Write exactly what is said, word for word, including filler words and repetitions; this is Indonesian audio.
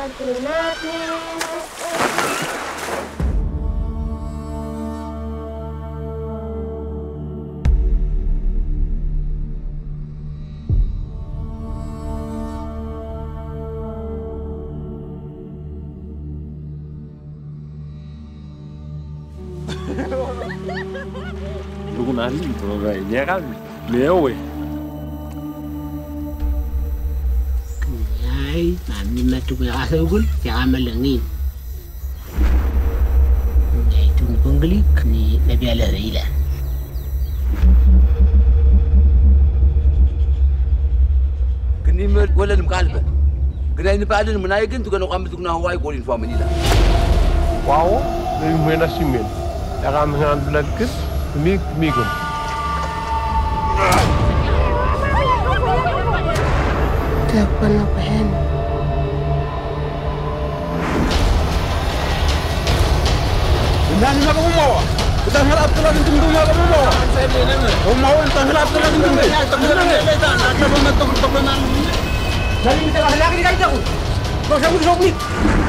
Dukun ahli kayaknya kan beliau eh. Ay, mami matukoy asagul, kaya malangin. Itu ni penggelik ni Nabi Allah Raila. Kini wala mkalba. Kena ini pa adun manayakin tu kan okam tu na Hawaii ko info Manila. Wow, ni mena simen. Akam ngan blagkes. Mig migum. Kapan apa hen? Nani na kamu mau? Kita harap tu lagi tunggu mau kamu mau. Saya beli ni. Kamu mau kita harap tu lagi tunggu. Tak boleh ni. Tak boleh nak tunggu tunggu mana. Jadi kita lagi lagi kita. Kau siapa tu?